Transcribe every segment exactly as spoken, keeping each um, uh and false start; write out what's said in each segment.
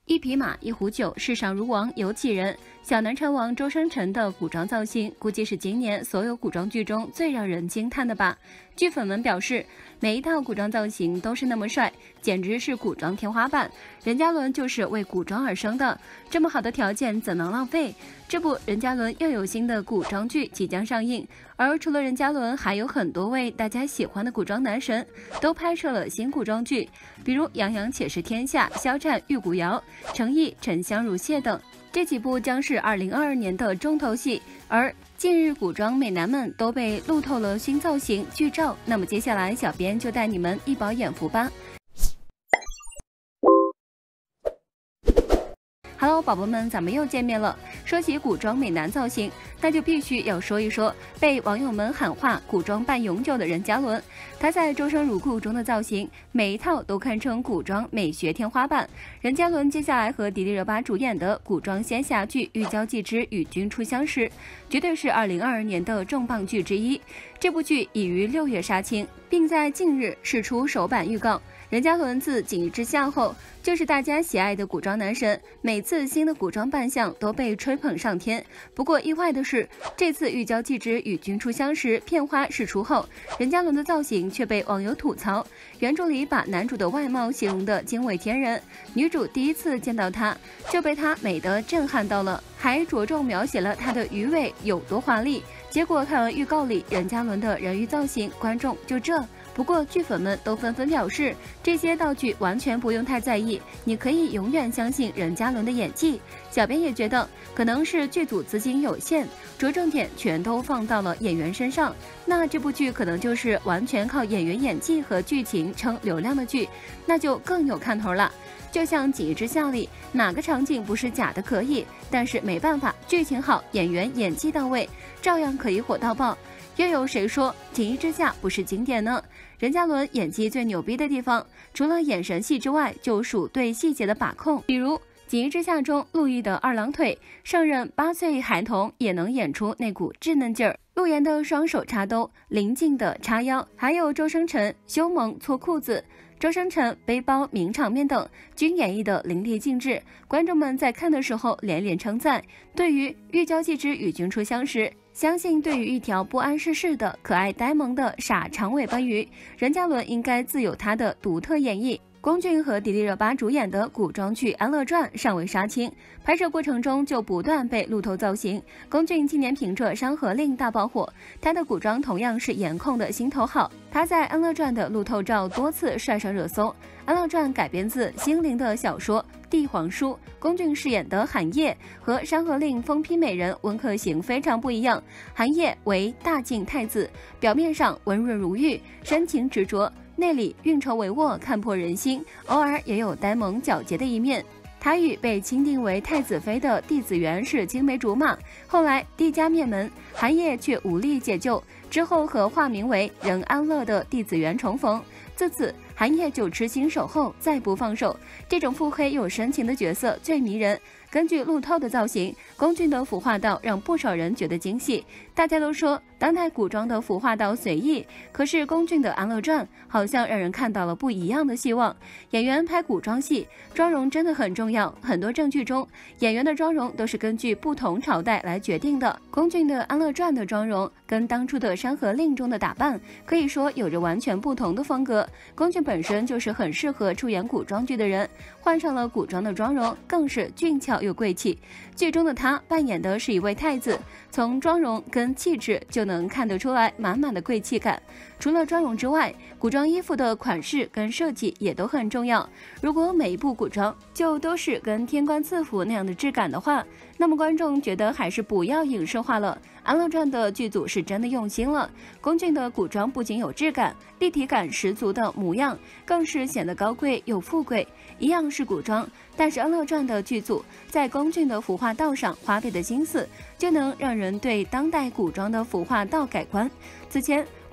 一匹马，一壶酒，世上如王有几人？小南陈王周生辰的古装造型，估计是今年所有古装剧中最让人惊叹的吧。剧粉们表示，每一套古装造型都是那么帅，简直是古装天花板。任嘉伦就是为古装而生的，这么好的条件怎能浪费？这部任嘉伦又有新的古装剧即将上映，而除了任嘉伦，还有很多位大家喜欢的古装男神都拍摄了新古装剧，比如杨洋《且试天下》、肖战《玉骨遥》、程毅《沉香如屑》等。这几部将是二零二二年的重头戏，而近日古装美男们都被路透了新造型剧照，那么接下来小编就带你们一饱眼福吧。Hello， 宝宝们，咱们又见面了。说起古装美男造型，那就必须要说一说被网友们喊话“古装伴永久”的任嘉伦。他在《周生如故》中的造型，每一套都堪称古装美学天花板。任嘉伦接下来和迪丽热巴主演的古装仙侠剧《玉娇继之与君初相识》，绝对是二零二二年的重磅剧之一。这部剧已于六月杀青，并在近日释出首版预告。任嘉伦自《锦衣之下》后，就是大家喜爱的古装男神，每次新的古装扮相都被吹捧上天。不过意外的是，这次《玉娇继之与君初相识》片花释出后，任嘉伦的造型却被网友吐槽，原著里把男主的外貌形容的惊为天人，女主第一次见到他就被他美得震撼到了，还着重描写了他的鱼尾有多华丽。结果看完预告里任嘉伦的人鱼造型，观众就这。不过剧粉们都纷纷表示，这些道具完全不用太在意，你可以永远相信任嘉伦的演技。小编也觉得，可能是剧组资金有限，着重点全都放到了演员身上，那这部剧可能就是完全靠演员演技和剧情撑流量的剧，那就更有看头了。就像《锦衣之下》里，哪个场景不是假的可以，但是没办法，剧情好，演员演技到位，照样可以火到爆。又有谁说《锦衣之下》不是经典呢？任嘉伦演技最牛逼的地方，除了眼神戏之外，就属对细节的把控。比如《锦衣之下》中陆毅的二郎腿，胜任八岁孩童也能演出那股稚嫩劲儿。陆岩的双手插兜，林静的叉腰，还有周生辰凶猛脱裤子，周生辰背包名场面等，均演绎的淋漓尽致。观众们在看的时候连连称赞。对于《玉娇继之与君初相识》，相信对于一条不谙世事的可爱呆萌的傻长尾巴鱼，任嘉伦应该自有他的独特演绎。龚俊和迪丽热巴主演的古装剧《安乐传》尚未杀青，拍摄过程中就不断被路透造型。龚俊今年凭着《山河令》大爆火，他的古装同样是颜控的心头好。他在《安乐传》的路透照多次率上热搜。《安乐传》改编自心灵的小说《帝皇书》，龚俊饰演的韩烨和《山河令》疯批美人温客行非常不一样。韩烨为大晋太子，表面上温润如玉，深情执着，内里运筹帷幄，看破人心，偶尔也有呆萌皎洁的一面。他与被钦定为太子妃的帝子元是青梅竹马，后来帝家灭门，韩烨却无力解救，之后和化名为任安乐的帝子元重逢，自此韩烨就痴心守候，再不放手。这种腹黑又深情的角色最迷人。根据路透的造型，龚俊的服化道让不少人觉得惊喜。大家都说当代古装的服化道随意，可是龚俊的《安乐传》好像让人看到了不一样的希望。演员拍古装戏，妆容真的很重要。很多正剧中，演员的妆容都是根据不同朝代来决定的。龚俊的《安乐传》的妆容跟当初的《山河令》中的打扮，可以说有着完全不同的风格。龚俊本身就是很适合出演古装剧的人，换上了古装的妆容，更是俊俏又贵气。剧中的他扮演的是一位太子，从妆容跟气质就能看得出来满满的贵气感。除了妆容之外，古装衣服的款式跟设计也都很重要。如果每一部古装就都是跟天官赐福那样的质感的话，那么观众觉得还是不要影视化了。《安乐传》的剧组是真的用心了，龚俊的古装不仅有质感，立体感十足的模样，更是显得高贵又富贵。一样是古装，但是《安乐传》的剧组在龚俊的服化道上花费的心思，就能让人对当代古装的服化道改观。此前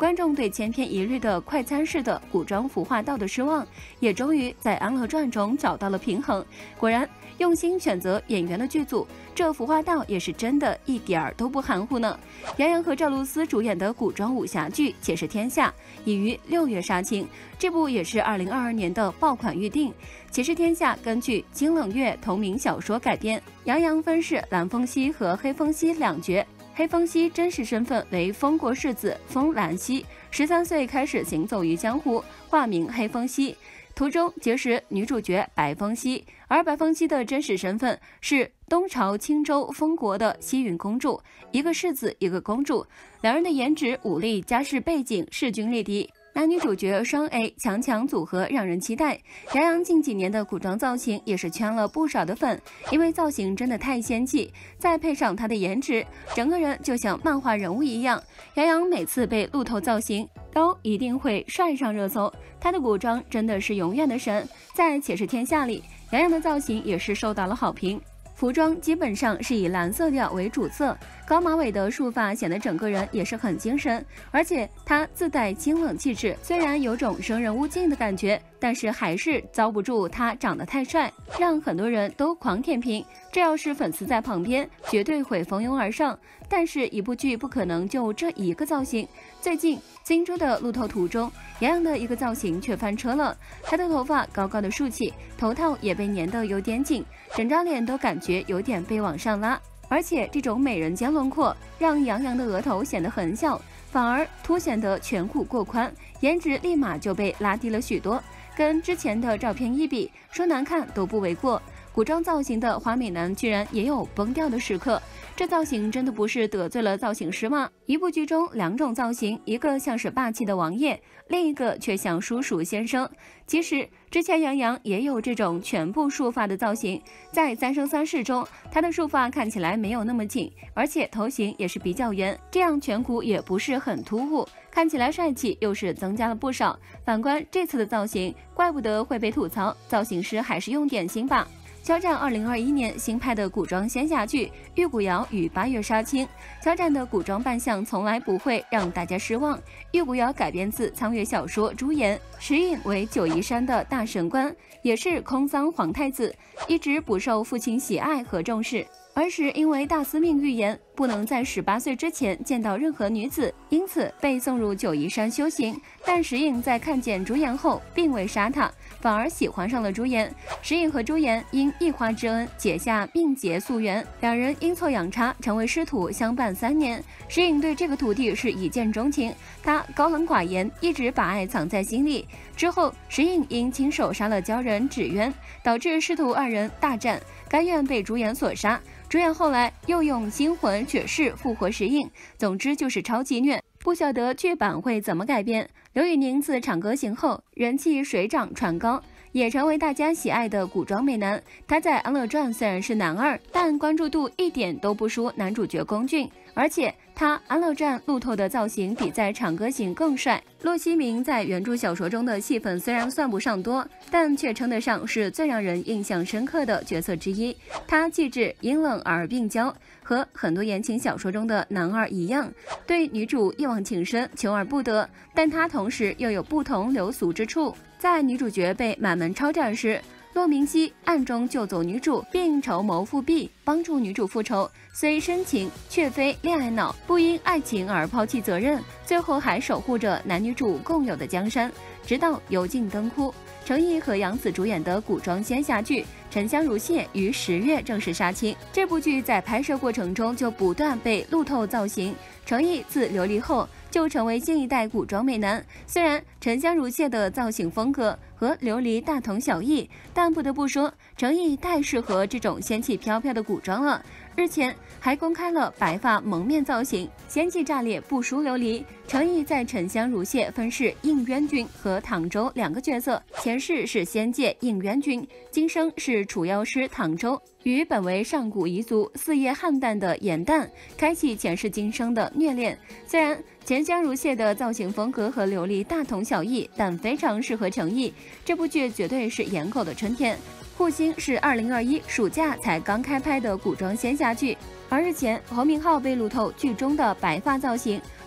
观众对千篇一律的快餐式的古装服化道的失望，也终于在《安乐传》中找到了平衡。果然，用心选择演员的剧组，这服化道也是真的一点儿都不含糊呢。杨洋和赵露思主演的古装武侠剧《且试天下》已于六月杀青，这部也是二零二二年的爆款预定。《且试天下》根据金冷月同名小说改编，杨洋分饰蓝凤熙和黑凤熙两角。黑凤熙真实身份为封国世子封兰熙，十三岁开始行走于江湖，化名黑凤熙。途中结识女主角白凤熙，而白凤熙的真实身份是东朝青州封国的西云公主，一个世子，一个公主。两人的颜值、武力、家世背景势均力敌。男女主角双 A 强强组合让人期待。杨洋近几年的古装造型也是圈了不少的粉，因为造型真的太仙气，再配上他的颜值，整个人就像漫画人物一样。杨洋每次被鹿头造型都一定会帅上热搜，他的古装真的是永远的神。在《且试天下》里，杨洋的造型也是受到了好评。服装基本上是以蓝色调为主色，高马尾的束发显得整个人也是很精神，而且他自带清冷气质，虽然有种生人勿近的感觉，但是还是遭不住他长得太帅，让很多人都狂舔屏。这要是粉丝在旁边，绝对会蜂拥而上。但是，一部剧不可能就这一个造型。最近新出的《鹿头图》中，杨洋的一个造型却翻车了，他的头发高高的竖起，头套也被粘得有点紧，整张脸都感觉有点被往上拉。而且这种美人尖轮廓让杨洋的额头显得很小，反而凸显得颧骨过宽，颜值立马就被拉低了许多。跟之前的照片一比，说难看都不为过。古装造型的花美男居然也有崩掉的时刻，这造型真的不是得罪了造型师吗？一部剧中两种造型，一个像是霸气的王爷，另一个却像叔叔先生。其实之前杨洋也有这种全部束发的造型，在《三生三世》中，他的束发看起来没有那么紧，而且头型也是比较圆，这样颧骨也不是很突兀，看起来帅气又是增加了不少。反观这次的造型，怪不得会被吐槽，造型师还是用点心吧。肖战二零二一年新拍的古装仙侠剧《玉骨遥》与八月杀青，肖战的古装扮相从来不会让大家失望。《玉骨遥》改编自苍月小说《朱颜》，石隐为九嶷山的大神官，也是空桑皇太子，一直不受父亲喜爱和重视。儿时因为大司命预言不能在十八岁之前见到任何女子，因此被送入九嶷山修行。但石隐在看见朱颜后，并未杀他，反而喜欢上了朱颜。石隐和朱颜因一花之恩结下命劫夙缘，两人阴错阳差成为师徒，相伴三年。石隐对这个徒弟是一见钟情，他高冷寡言，一直把爱藏在心里。之后，石隐因亲手杀了鲛人芷渊，导致师徒二人大战，甘愿被朱颜所杀。朱颜后来又用星魂血誓复活石隐，总之就是超级虐。不晓得剧版会怎么改编。刘宇宁自《长歌行》后人气水涨船高，也成为大家喜爱的古装美男。他在《安乐传》虽然是男二，但关注度一点都不输男主角龚俊，而且他《安乐传》鹿头的造型比在《长歌行》更帅。骆西明在原著小说中的戏份虽然算不上多，但却称得上是最让人印象深刻的角色之一。他气质阴冷而病娇，和很多言情小说中的男二一样，对女主一往情深，求而不得，但他同时又有不同流俗之处。在女主角被满门抄斩时，骆明熙暗中救走女主，并筹谋复辟，帮助女主复仇。虽深情，却非恋爱脑，不因爱情而抛弃责任，最后还守护着男女主共有的江山，直到油尽灯枯。程毅和杨紫主演的古装仙侠剧《沉香如屑》于十月正式杀青。这部剧在拍摄过程中就不断被路透造型。程毅自琉璃后就成为新一代古装美男。虽然沉香如屑的造型风格和琉璃大同小异，但不得不说，程毅太适合这种仙气飘飘的古装了。日前还公开了白发蒙面造型，仙气炸裂，不输琉璃。程毅在《沉香如屑》分饰应渊君和唐周两个角色，前世是仙界应渊君，今生是楚药师唐周，与本为上古彝族四叶汉旦的颜旦开启前世今生的虐恋。虽然沉香如屑的造型风格和琉璃大同小异，但非常适合程毅。这部剧绝对是颜狗的春天。护心是二零二一暑假才刚开拍的古装仙侠剧，而日前侯明昊被路透剧中的白发造型，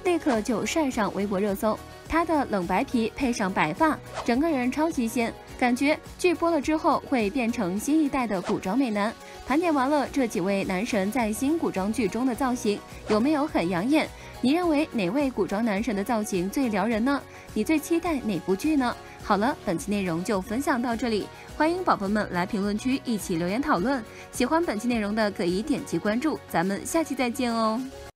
立刻就晒上微博热搜。他的冷白皮配上白发，整个人超级仙，感觉剧播了之后会变成新一代的古装美男。盘点完了这几位男神在新古装剧中的造型，有没有很养眼？你认为哪位古装男神的造型最撩人呢？你最期待哪部剧呢？好了，本期内容就分享到这里，欢迎宝宝们来评论区一起留言讨论。喜欢本期内容的可以点击关注，咱们下期再见哦。